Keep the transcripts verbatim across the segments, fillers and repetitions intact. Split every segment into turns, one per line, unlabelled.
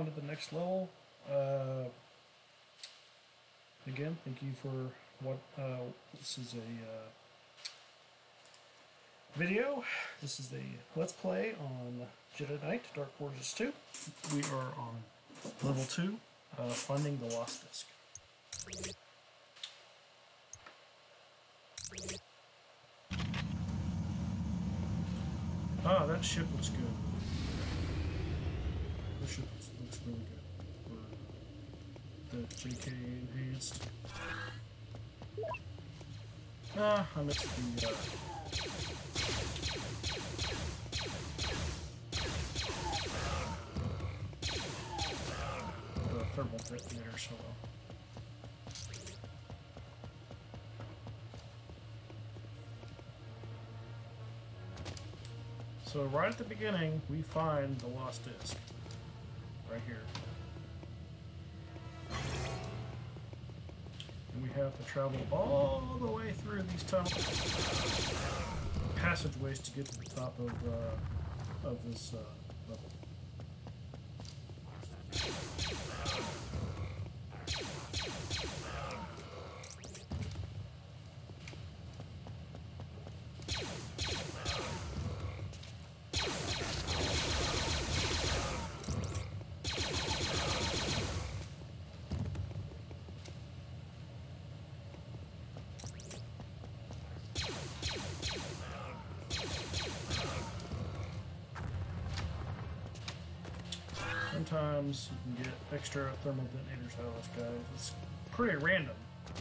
to the next level. Uh, again, thank you for what. Uh, this is a uh, video. This is the Let's Play on Jedi Knight Dark Forces two. We are on level two, uh, finding the Lost Disc. Ah, that ship looks good. This ship looks really good. For the J K enhanced. Ah, I missed the, uh... the thermal detonator so well. So right at the beginning, we find the Lost Disc. Right here. And we have to travel all the way through these tunnels, passageways to get to the top of, uh, of this uh, level. Sometimes you can get extra thermal detonators out of this guy. It's pretty random.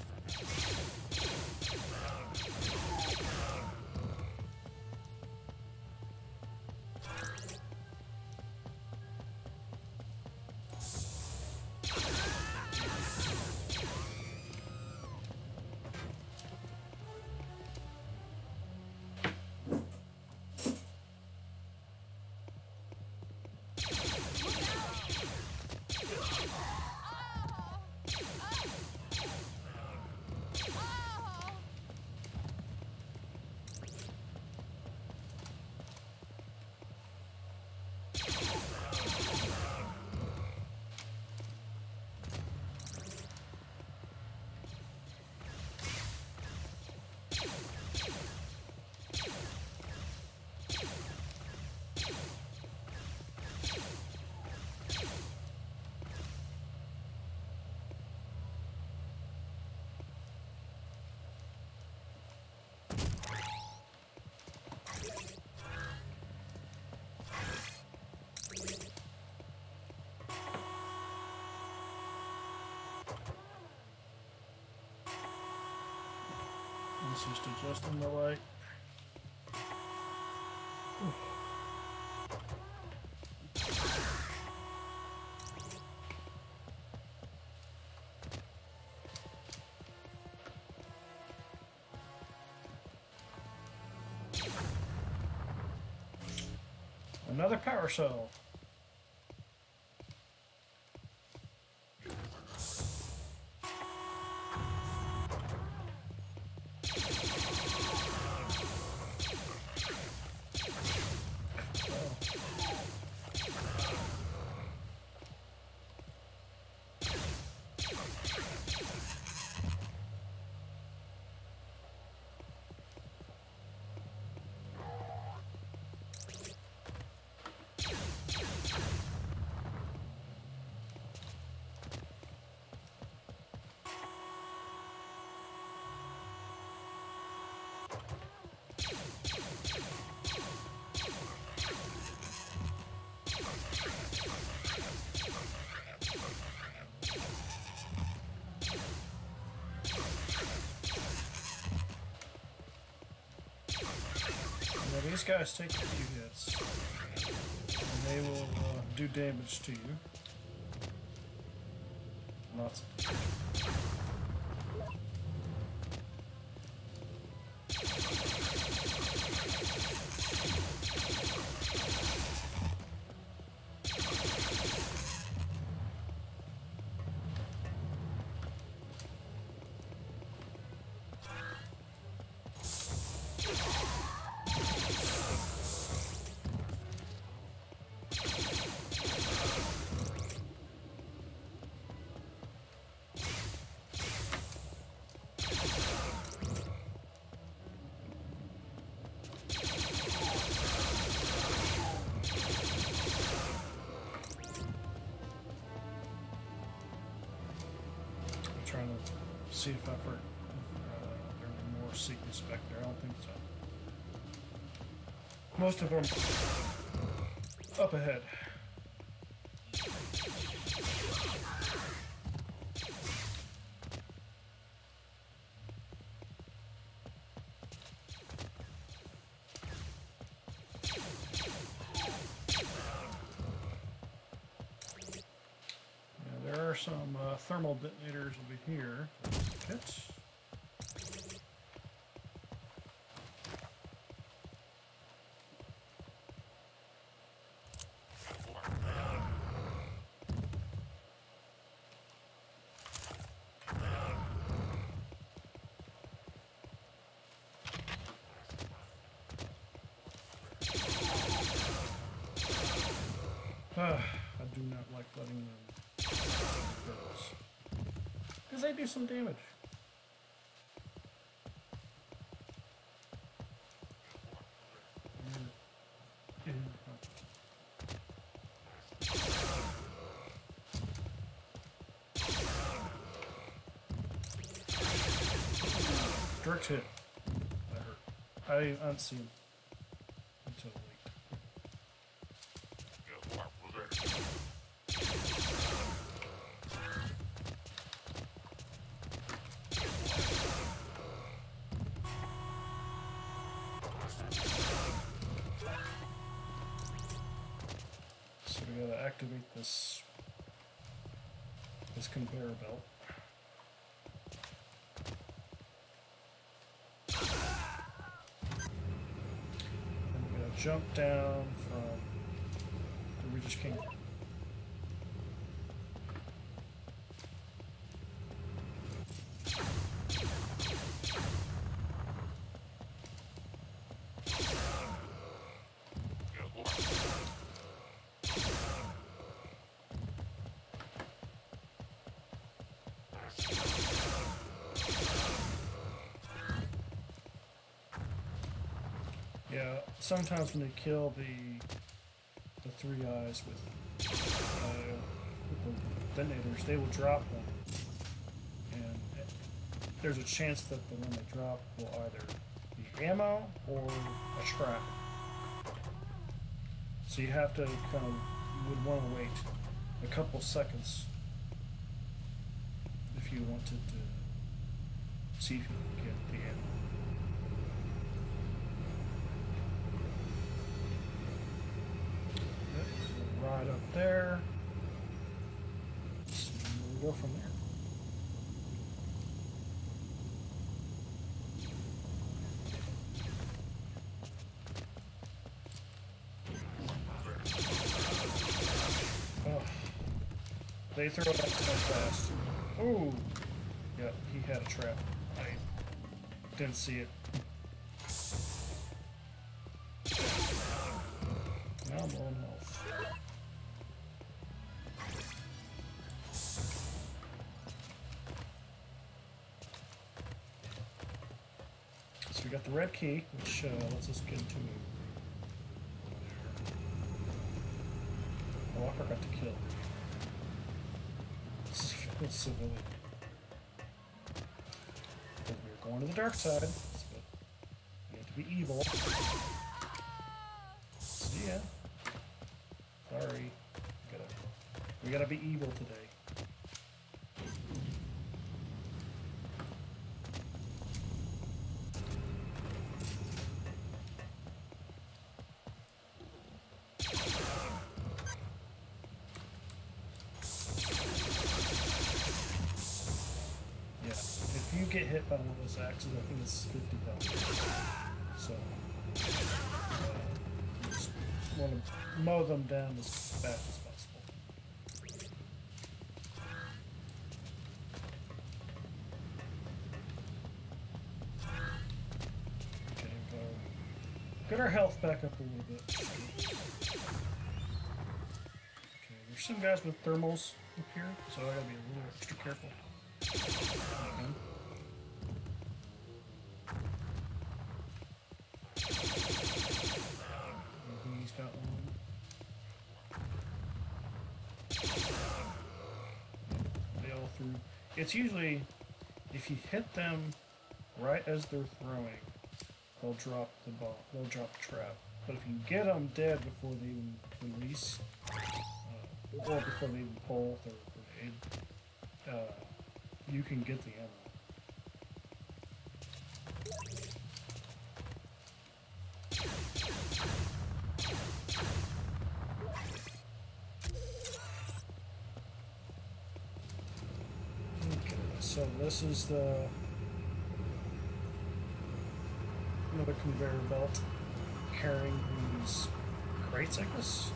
It's just adjusting the light. Ooh. Another power cell. Now these guys take a few hits, and they will uh, do damage to you. Lots of damage. see if I've heard uh, there are more secrets back there. I don't think so. Most of them up ahead. Yeah, there are some uh, thermal detonators over here. Hit. Uh, I do not like letting them because they do some damage. Direct hit. That hurt. I haven't seen until late. So we gotta activate this this conveyor belt. Jump down from where we just came from. Yeah, sometimes when they kill the the three eyes with, uh, with the detonators, they will drop one, and there's a chance that the one they drop will either be ammo or a trap. So you have to kind of you would want to wait a couple seconds if you wanted to see if you can get the ammo. Right up there. So we'll go from there. Oh, they throw that so fast. Oh, yeah, he had a trap. I didn't see it. Now I'm low on health. So we got the red key, which uh, lets us get into it. Oh, I forgot to kill. This is civilian. Because we were going to the dark side, but we have to be evil. See ya. Sorry. We gotta, we gotta be evil today. Get hit by one of those axes, I think it's fifty health. So, uh, just want to mow them down as fast as possible. Okay, go. Get our health back up a little bit. Okay, there's some guys with thermals up here, so I gotta be a little extra careful. Okay. He's got one. They all through. It's usually,
if you hit them right as they're throwing, they'll drop the ball. They'll drop the trap. But if you get them dead before they even release, uh, or before they even pull their grenade, uh, you can get the ammo. Okay, so this is the another conveyor belt carrying these crates, I guess.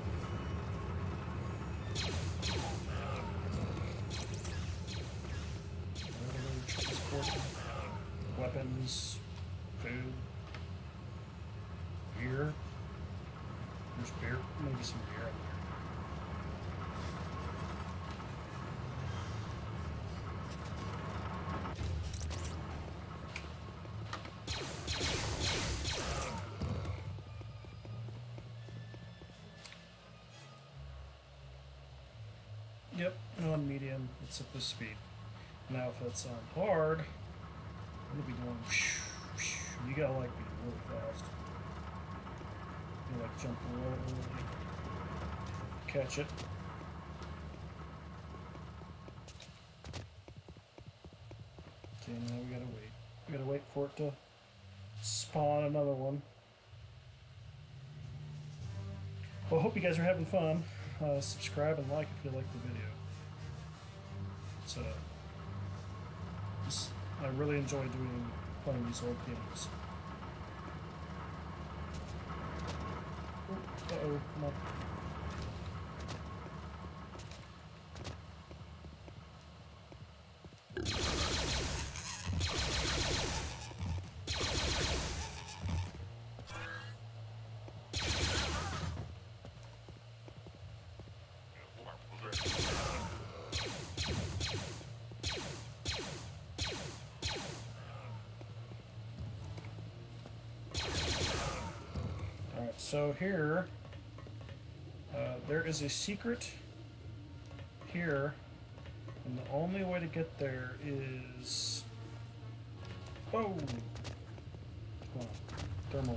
Transporting weapons, food, beer. There's beer, maybe some beer up there. Yep, on medium, it's at this speed. Now if it's on hard, it'll be going whoosh, whoosh. You gotta like be really fast. You like jump really, catch it. Okay, now we gotta wait. We gotta wait for it to spawn another one. Well, I hope you guys are having fun. Uh, subscribe and like if you like the video. It's, uh, just, I really enjoy doing playing these old games. Uh oh, come on. So here, uh, there is a secret here, and the only way to get there is... Oh! Come on, thermals.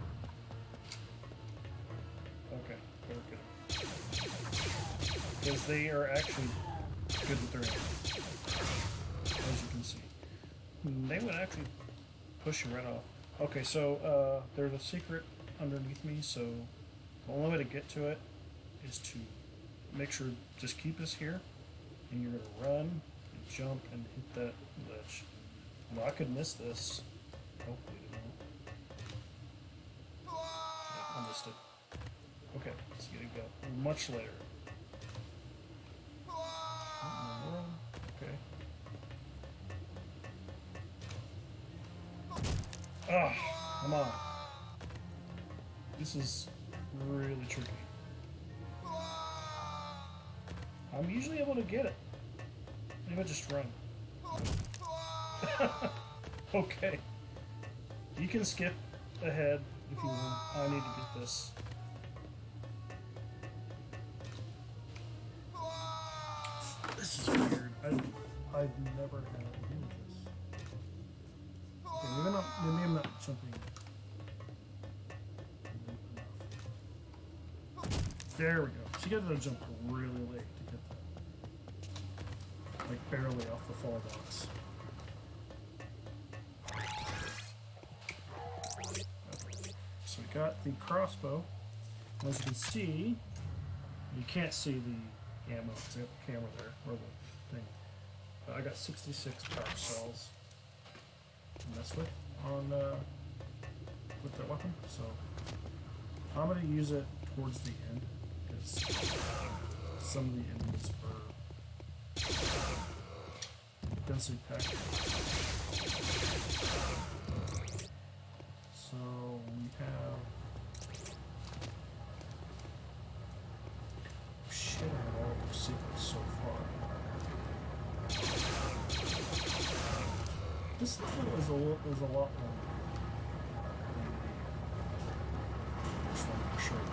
Okay, better get them. Because they are actually good with their aim, as you can see. They would actually push you right off. Okay, so uh, there's a secret underneath me, so the only way to get to it is to make sure, just keep us here, and you're going to run and jump and hit that ledge. Well, I could miss this. Hopefully it won't. Yeah, I missed it. Okay, let's get it go. Much later. Okay. Ah, come on. This is really tricky. I'm usually able to get it. Maybe I just run. Okay. You can skip ahead if you want. I need to get this. This is weird. I, I've never had to do this. Okay, maybe I'm not, maybe I'm not jumping. There we go. She got to jump really late to get that. Like barely off the fall box. Okay. So we got the crossbow. As you can see, you can't see the ammo because I got the camera there, or the thing. But I got sixty-six power cells to mess with on uh, with that weapon. So I'm going to use it towards the end. Some of the enemies are densely packed. So we have... Shit, I have all the secrets so far. This level is a, is a lot longer. Just want to show you.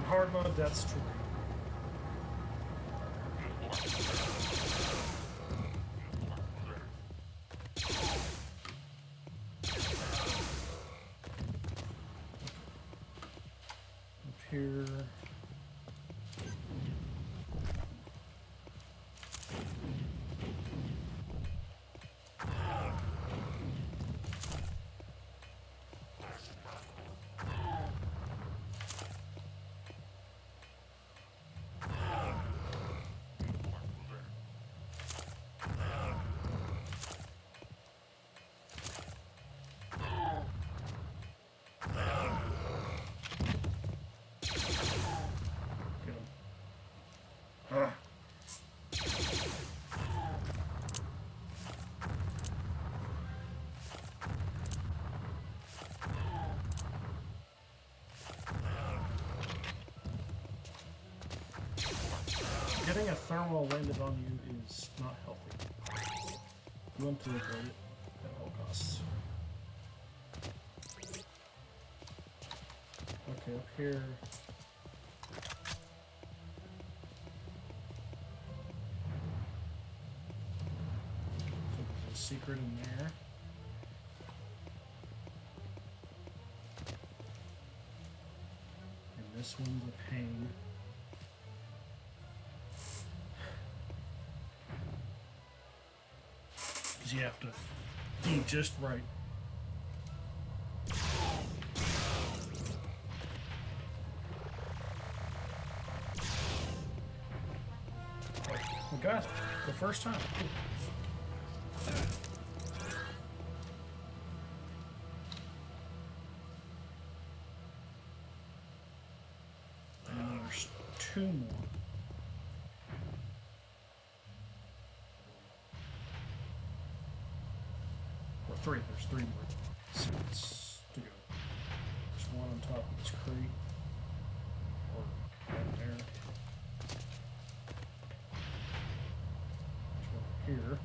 on hard mode, that's true. Up here. Getting a thermal landed on you is not healthy. You want to avoid it at all costs. Okay, up here. So there's a secret in there. And this one's a pain. You have to be just right. We got it the first time. And there's two more. Three, there's three more secrets to go. There's one on top of this crate, or down there. There's one here.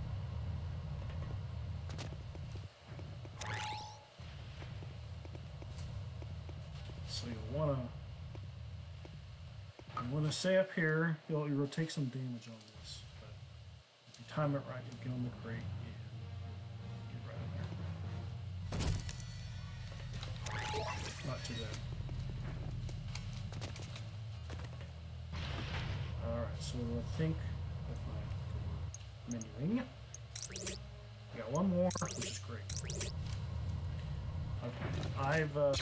So you'll wanna, you wanna stay up here. You'll, you'll take some damage on this, but if you time it right, you'll get on the crate. Not too bad. Alright, so I think with my menuing, I got one more, which is great. I've, I've, uh,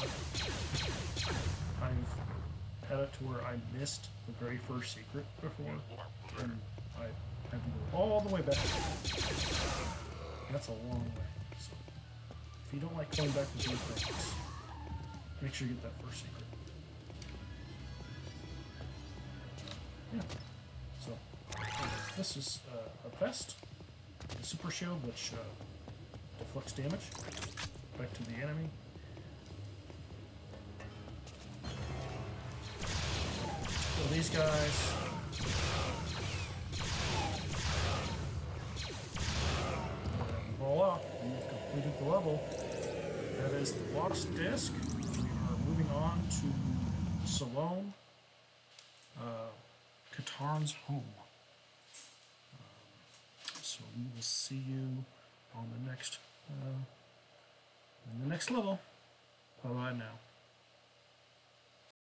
I've had it to where I missed the very first secret before, and I had to go all the way back. That's a long way. So if you don't like going back to do things, make sure you get that first secret. Yeah. So, this is uh, a vest, a super shield, which uh, deflects damage back to the enemy. So these guys. Roll out, and you've completed the level. That is the lost disc. Moving on to Salome, uh, Katarn's home. Um, so we will see you on the next, uh, in the next level. Bye bye now.